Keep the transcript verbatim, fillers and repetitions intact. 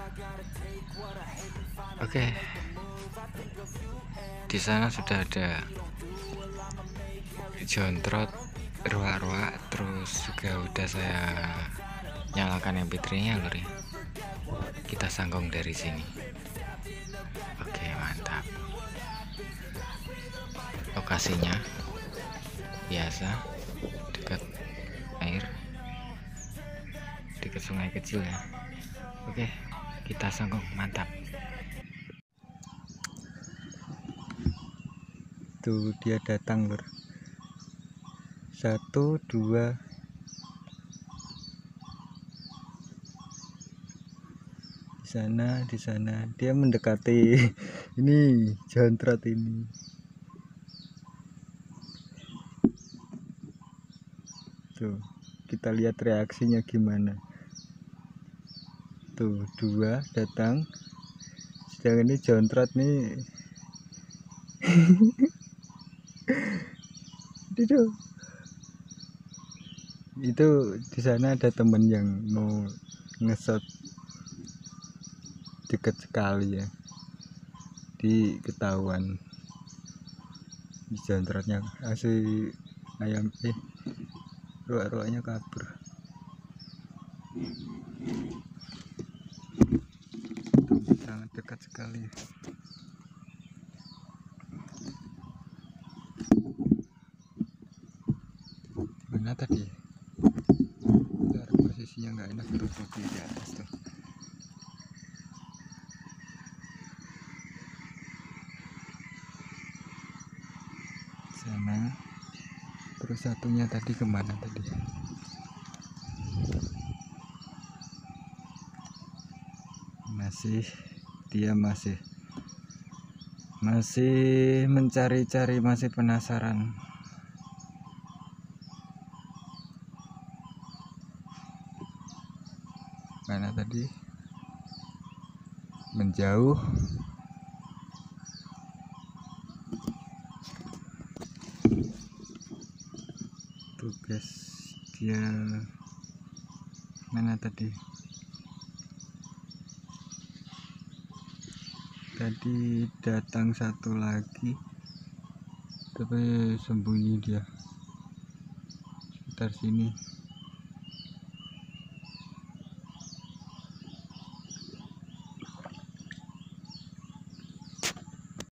Oke, di sana sudah ada jontrot, ruak-ruak, terus juga udah saya nyalakan M P tiga nya lur ya. Kita sanggung dari sini. Oke, mantap. Lokasinya biasa dekat air, dekat sungai kecil ya. Oke, kita sanggung, mantap. Tuh dia datang lur. Satu dua di sana di sana dia mendekati ini jontrot ini. Tuh kita lihat reaksinya gimana. Tuh dua datang, sedang ini jontrot nih. itu itu di sana ada temen yang mau ngesot deket sekali ya, di ketahuan di jontrotnya asli ayam eh ruak-ruaknya kabur. Sangat dekat sekali. Mana tadi? Bentar, posisinya nggak enak tuh, di atas tuh. Sana. Terus satunya tadi kemana tadi? Masih dia masih masih mencari-cari, masih penasaran. Mana tadi? Menjauh. Tuh guys, dia mana tadi? Tadi datang satu lagi, tapi sembunyi dia sekitar sini.